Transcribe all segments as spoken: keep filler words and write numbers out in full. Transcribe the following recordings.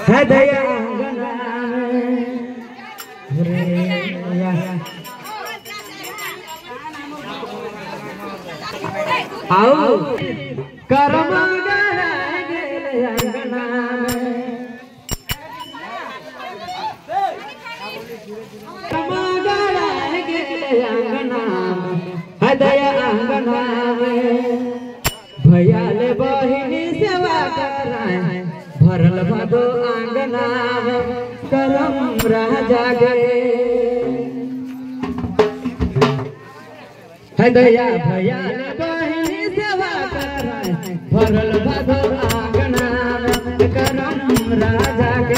है दया आओ कर्म दया अंगना भैयाले बहिनी सेवा कराए भरल भदो आंगना करम राजा गे है दया भैयाले बहिनी सेवा कराए भरल भदो आंगना करम राजा गे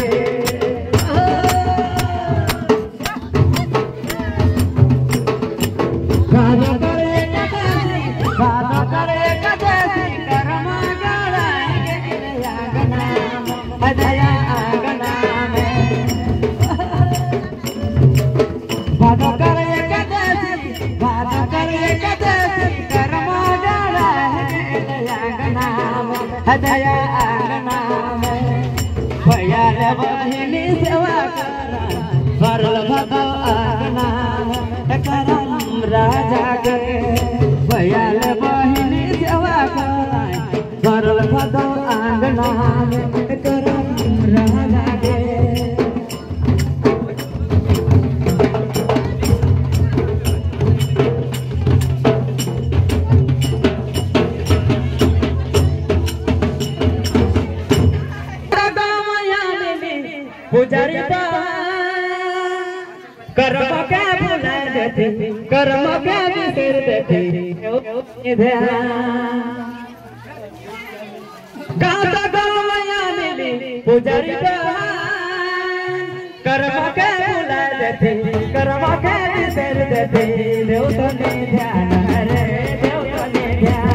दया आंगना भैया बहिनी सेवा करा भरल भदो आंगना करम राजा के भैया बहिनी सेवा करा भरल भदो आंगना करम राजा के पुजारी कर्म के भुला देते कर्म के बिसर देते गाता गवया मिली पुजारी कर्म के भुला देते कर्म के बिसर देते देव तो ने ध्यान हरे देव तो ने ध्यान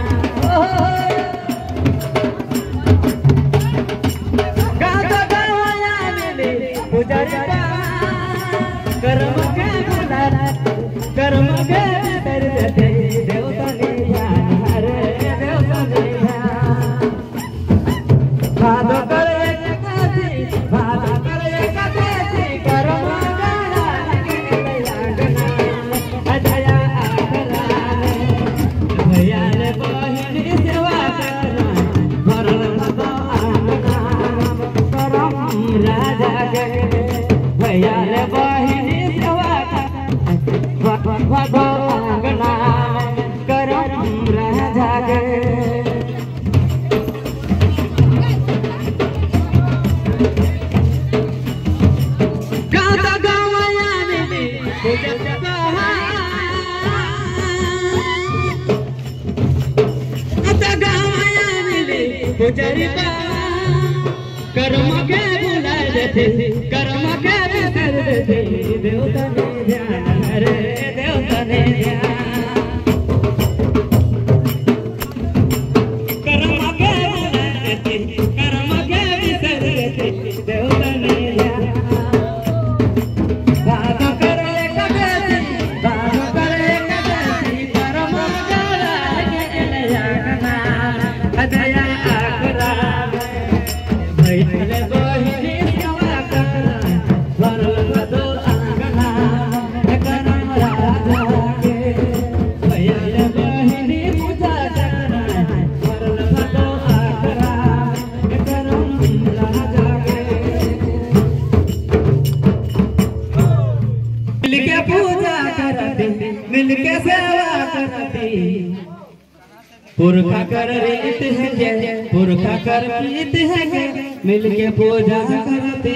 कर्म के भुला कर्म के बिसर देते देव तो ने ध्यान हरे देव तो ने ध्यान भादो करे कथी भादो करे कथी कर्म गाना लगना दया आखरा भैया ने बहिनी सेवा करना भरल भदो आंगना करम राजा के भैया ने बहिनी सेवा भदो आंगना करम राजा के गाता गवया मिली गाता गवया मिली पुजारी कर्म के भुला देते कर्म के बिसर देते देव तो ने ध्यान हरे देव तो ने ध्यान कर्म के भुला देते कर्म के बिसर देते देव तो ने ध्यान भादो करे कबेसी भादो करे कबेसी कर्म गाना लगना दया आखरा भैया बहिनी सेवा करना भरल भदो आंगना करम राजा के भैया बहिनी पूजा करना भरल भदो आंगना करम राजा के मिलके पूजा करती मिलके सेवा करती पुरखा कर रीत है के पुरखा कर रीत है के मिलके पूजा करते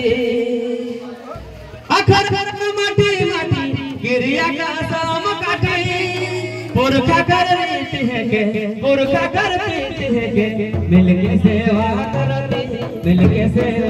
अखर माटी माटी क्रिया का शाम काटे पुरखा कर रीत है के पुरखा कर रीत है के मिलके सेवा करते मिलके सेवा